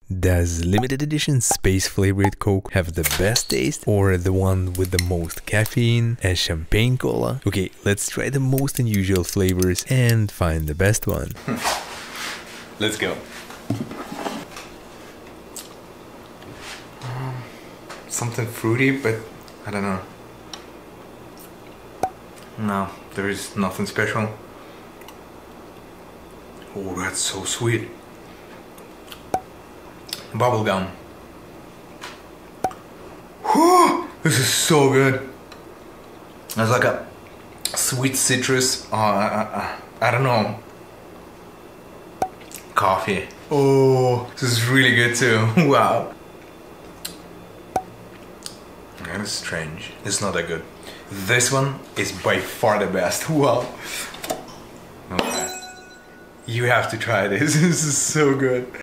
Does limited edition space flavored Coke have the best taste, or the one with the most caffeine, a champagne cola? Okay, let's try the most unusual flavors and find the best one. Let's go. Something fruity, but I don't know. No, there is nothing special. Oh, that's so sweet. Bubblegum. Whew, this is so good. It's like a sweet citrus. I don't know. Coffee. Oh, this is really good too. Wow. That is strange. It's not that good. This one is by far the best. Wow. Okay. You have to try this. This is so good.